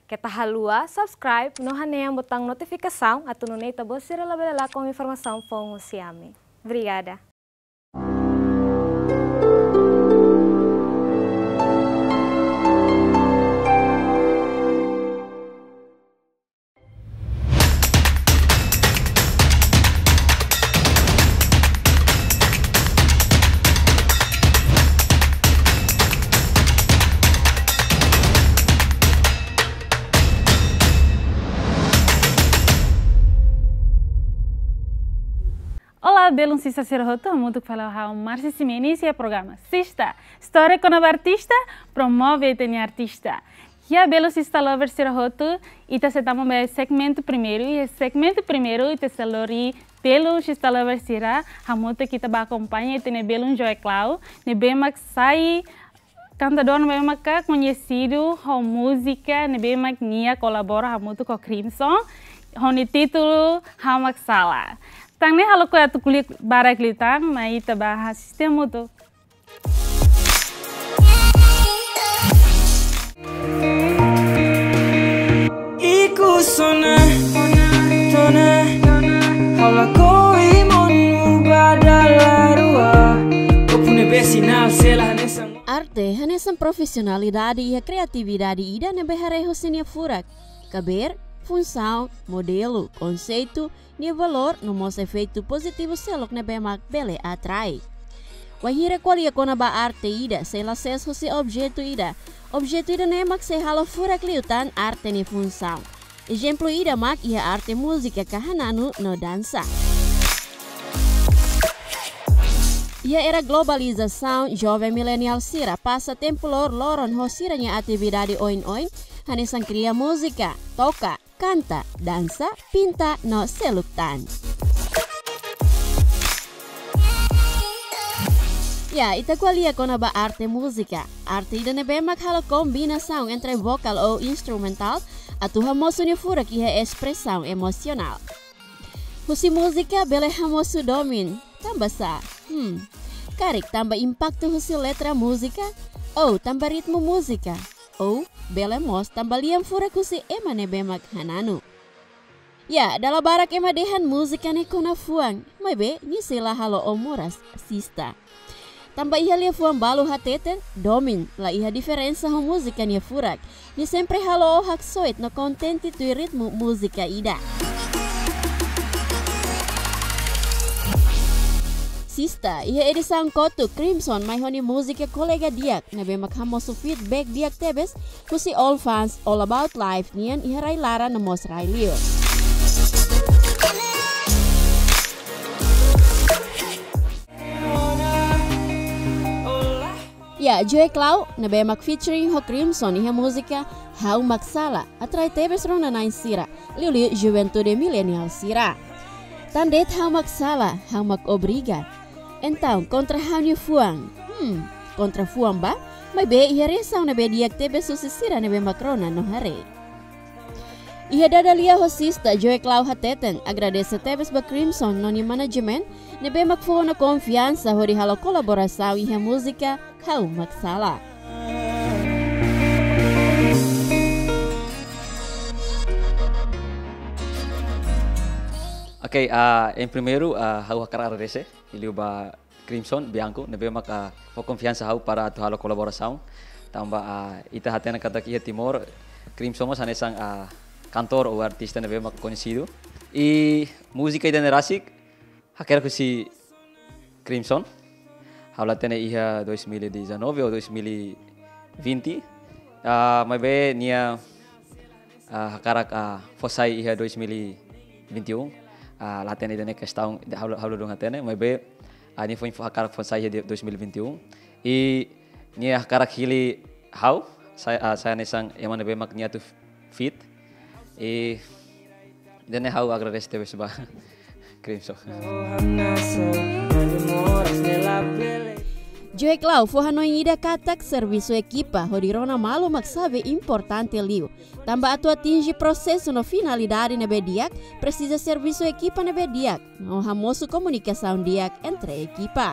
Kita halua, subscribe, no haneia botão notificação, a tu não neita você lá com informação com o Siame. Obrigada. Olá, belum sista serhoto, muito falar ao Márcia Simenis e o programa Sista, história com a artista, promove e artista. E a belo sista lover serhoto, ita se tamo bem segmento primeiro e segmento primeiro ita se lori belo sista lover sira, a moto que tá acompanha e tem belo Joy Clau, ne bem mak sai cantador ne bem mak conhecido, com música, ne bem mak nia colabora a moto com Crimson, com o título Hamak Sala. Tang ne halo ko atu kulit barak litang na ita bahas sistem itu. Iku sona tona hala ko imon badalarua opune besinal selah nesang arte hanesan profesionalidade e a criatividade ida na behare hosenia furak kaber função, modelo, conceito e valor no mos efeito positivo selok na bemak bele atrai. Wahira qualia kona ba arte ida, se la ses hosi objeto ida nemak se halo furak liutan arte ni função. Exemplo ida mak ia arte música kahananu no dança. Ia era globalização, jovem millennial sira passa tempo loron hosiranya atividade oin-oin, hanesan cria música, toca, canta, dança, pinta no seluktan. Ya, ita qualia kona ba arte música. Arte ida nebe mak halo combinação entre vocal ou instrumental, atu hamosu ni furak iha expressão emocional. Husi música bele hamosu domin, tambah sa. Karik tambah impacto husi letra música, ou tambah ritmo música. Oh, bela mos tambaliam fura kusi ema nebemak hananu. Ya, dalam barak ema dehan musika ne kona fuang, mabe ni sila halo omoras sista. Tambah iha lia fuang balu hateten, domin, la iha diferensa ho musika ni furak, ni sempre halo ohak soit no kontenti tui ritmo musika ida. Sista, iha edisang kotu Crimson may honi musika kolega diak na bemak hamosu feedback diak tebes kusi all fans all about life nian iha ray lara na mos ray liyo. Ya, Joy Clau na bemak featuring ho Crimson iha musika Hamak Sala atray tebes rong na nain sira liu juventude millennial sira. Tandet Hamak Sala, Hamak Obrigado. Então, contra Hanyu Fuang. Contra Fuang ba? May be iha resaw na be diak tebe susisira na be makrona no hare. Iha dadalia hosista Joy Clau hateten agradece tebes ba Crimson no ni management na be makfuo na konfiansa hori halo kolaborasaw iha musika Hamak Sala. Ok, em primeiro, hau hakar agradecer ele ba Crimson Bianco, nebe mak po confiança hau para tu halo colaboração. Tamba ita hatena kata kia Timor, Crimson mas hanesang cantor ou artista nebe mak conhecido. E música ida nerasik, hakera ko si Crimson. Hau latena iha 2019 ou 2020. May be nia hakarak fosai iha 2021. Latihan ida ne questão halo dong hatene mas be ani foi hakarak fonsai de 2021 e ni hakarak hili how saya nesang yaman be mak nia tu fit e dene how agradece tebe seba Crimson. Joy Clau foi hanoi ida katak serviço equipa hodirona malu maksabe importante liu. Tambah atu atingi processo no finalidade na bediak precisa serviço equipa na bediak. No hamosu comunicação diak entre equipa.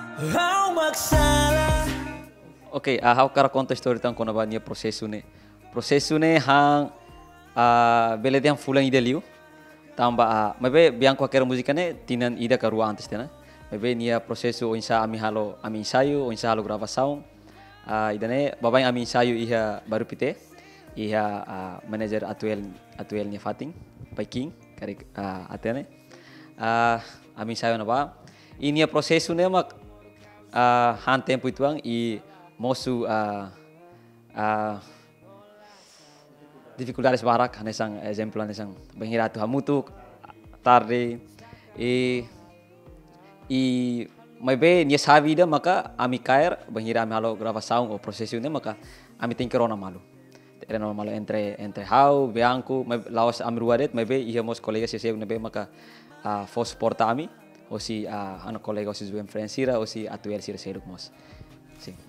Ok, how kara conta história tang kona ba nia processo ne prosesu ne hang bele yang fulang ida liu tamba mebe biang qualquer música ne tinan ida karua antes tena mebe nia prosesu insa ami ensaio insa halo gravação ida ne babai ami ensaio iha baru pite iha manager atuel nia fating King kari atene ami ensaio na ba inia prosesu ne mak han tempo ituang i mosu dificuldades barak hanesang exemplo hanesang bangiratu hamutuk tarde e maybe nia savida maka ami cair bangira ami halo gravação o processo ne maka ami tem que rona malu era normal entre hau bianco laos ami ruadet maybe íamos colegas se nebe maka fos porta ami ou si ano colega ou si zuem francira ou si atuel sira seruk mos sim.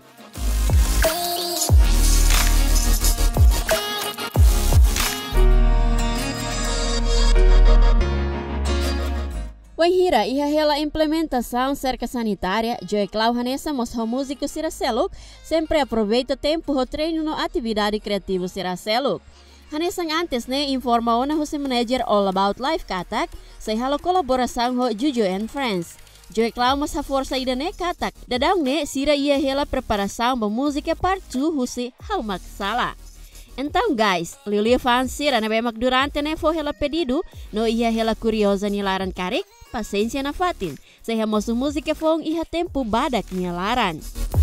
Wahira iha hela implementação cerca sanitária, Joy Clau Hanessa mostra músico Siraceluk, sempre aproveita tempo o treino no atividade criativa Siraceluk. Hanessa antes ne informa ona o manager All About Life Katak, say halo kolaboração ho Juju and Friends. Joy Clau mostra força ida ne Katak, dadang ne sira ia hela preparação ba música part 2 husi Haumak Sala. Então, guys, Lilia fansira na bemak durante ne fo hela pedido, no ia hela curiosa ni laran karik, paciência na fatin. Saya mosu música fong iha tempo badak ni laran.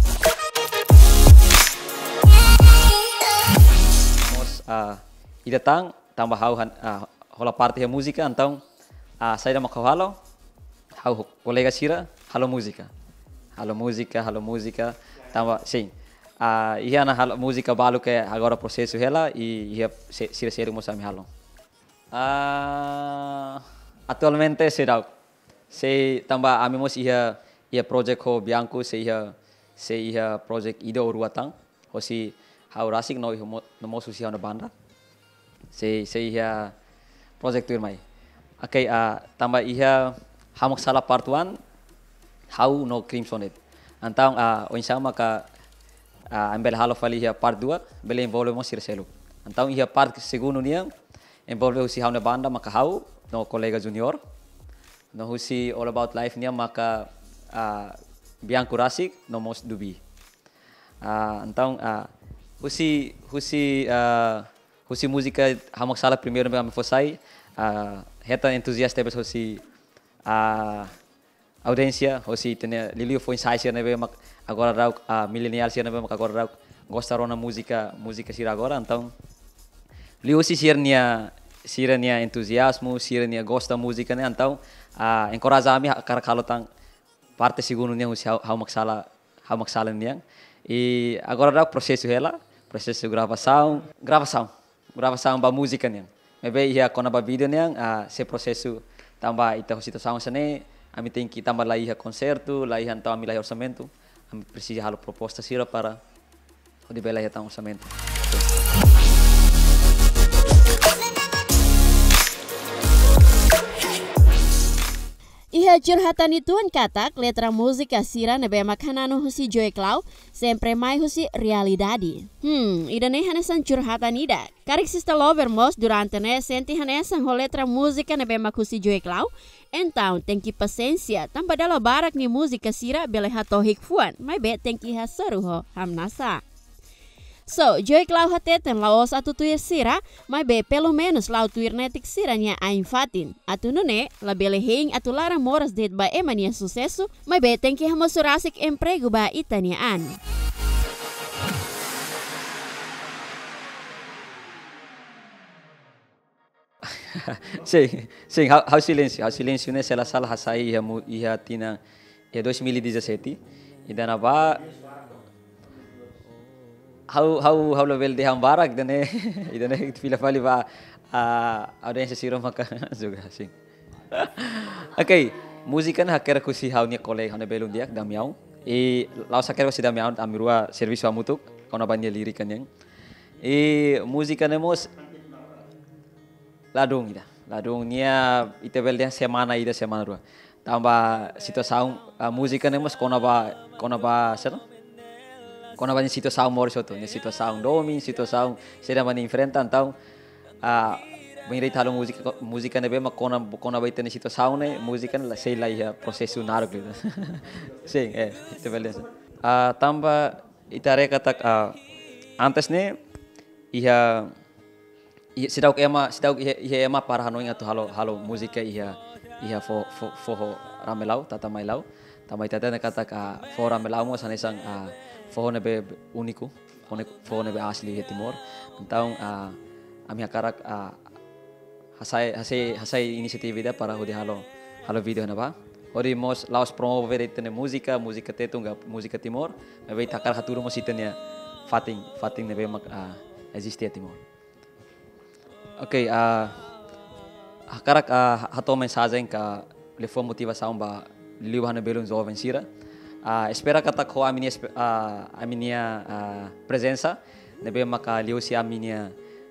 Mos ida tambah hau hola parte ya música, então saya dah makahalo hau kolega sira halo música. Halo música, tambah sim. Ia na halo música balu que agora processo hela e ia sira mos ami halo. Atualmente se tambah ami mos ia project ho bianco se ia project ida uruatang ho si hau rasik no mos si na banda se ia project tuir mai okay tambah ia hamak sala part 1 hau no Crimson it antang o insama ka ambel halo fali ia part 2 bele envolve mos sirseluk antang ia part segundo niang envolve si hau na banda maka hau no colega junior no husi All About Life niya maka bianco rasik no mos dubi então husi música hamak sala primeiro me fosai heta entusiasta bes husi audiência husi tene lilio foi ensaio sira nebe mak agora rau millennial sira nebe mak agora rau gostaram na música sira agora então lio husi sira nia entusiasmo sira nia gosta música né então encoraja ami kalau tang parte segundo nia husi hamak sala nia e agora rau processo gravação ba música nia mebe ia kona ba video nia se processo tambah ita situação sane ami tem que tambah lá ia concerto lá ia então ami lá orçamento ami precisa halo proposta sira para o de bela ia tang orçamento. Iha curhatan ituan katak letra música sira nebe makanano husi Joy Clau sempre mai husi realidade. Ida ne hanesan curhatan ida. Karik sista lover mos durante ne senti hanesan ho letra música nebe mak husi Joy Clau. Então tem que paciência tambah dala barak ni música sira bele hatohik fuan. Mai be tem que hasaru ho hamnasa. So, Joy Clau hateten laos atu tuya sira, may be pelo menos lau tuir netik sira niya aing fatin. Atu nune, labele hing atu larang moras det ba ema niya suseso, may be tengki hamosurasik emprego ba ita niyaan. Sim, hau silêncio né, sela sala hasai ia tina 2017, e dana ba how level de hambarak dane idane fila fali ba audiência siro maka juga sing. Okay, música na hakera ko si hau ni colega hau na belum dia damiao e lau sakera ko si damiao amirua serviço amutuk kona banya lirik kanyang e música nemos ladung nia itebel dia semana rua tambah situação música nemos kona ba sana Kona banyak situação mor soto, né situação domi, situação será mani enfrenta então banyak halo música nebe mak kona baita ne situação né música né sei lá ia processo naru gitu. Sim, itu beleza. Tamba itare kata antes ne ia sidau ema para hanoinga tu halo música ia forro ramelau tata mailau tambah tata ne kata forro ramelau mo sanesang forro nebe único forro nebe asli Timor então ami hakarak hasai inisiativa ida para hodi halo video na ba hodi mos laos promover itene música tetunga música Timor nebe takar haturu mos itene fating nebe mak existe Timor. Ok, hakarak hato mensagem que levou motivação para liuhan belum jovem sira. Espera kata ko a minha presença, nebe maka liu si a minha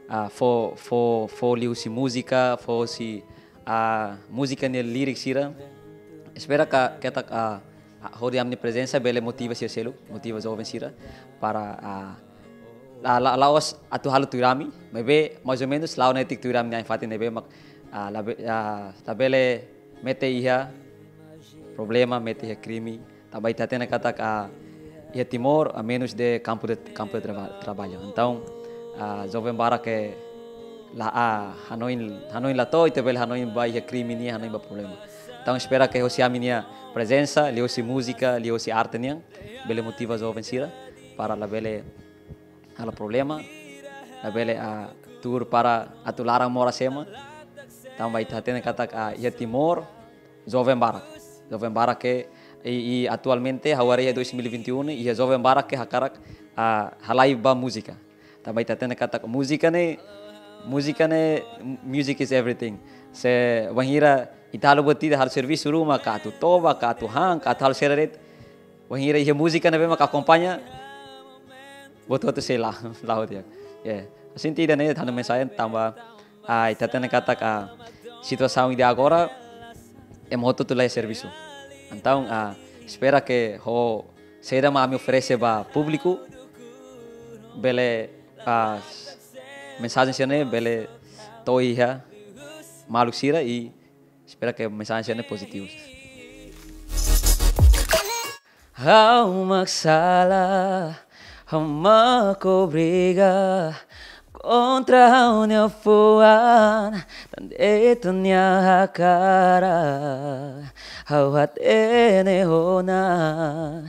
liu si música, si música ne lyrics sira. Espera que kata hodi a minha presença bele motiva si selo, motiva jovem sira para laos atu halu turami, mebe mais ou menos lao netik turami na infati nebe mak labele mete iha problema mete iha crime, tabai tatena kata iha Timor a menos de campo de trabalho. Então jovem bara que la Hanoi lato ite bele Hanoi ba iha crime ni Hanoi ba problema. Então espera que hoje a minha presença, leo si música, leo si arte niang bele motiva jovem sira para labele halo problema, labele tur para atu larang mora sema, tambah itatene kata ia Timor, jovem bara que atualmente hawari 2021 ia jovem bara que hakarak halai ba música, tambah itatene kata música ne music is everything. Se wahira italo beti hal serviço rumah ka atu toba ka atu hang ka hal seret, wahira ia música ne bema ka acompanha Boto sei lá dia. Assim tidak nih tanda mensagem tambah itatene kata situação de agora é moto tu lá serviço. Então espera que ho seja me oferece para público bele mensagem sene bele toiha maluk sira e espera que mensagem sene positivos. How masalah Hamaku briga contra a União Fuan, tandetunya hakara, hawat enehona,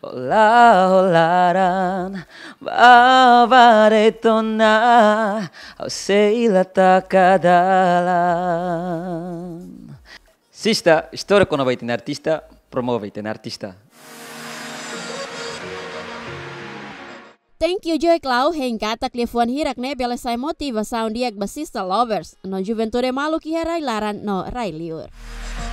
olaran, babaretona, hau seila takadalan. Sista, história quando vai ter artista, promove ter artista. Thank you Joy Clau hingga taklifuan hirak ne belesai motivação diag basista lovers no juventude malu ki herai laran no rai liur.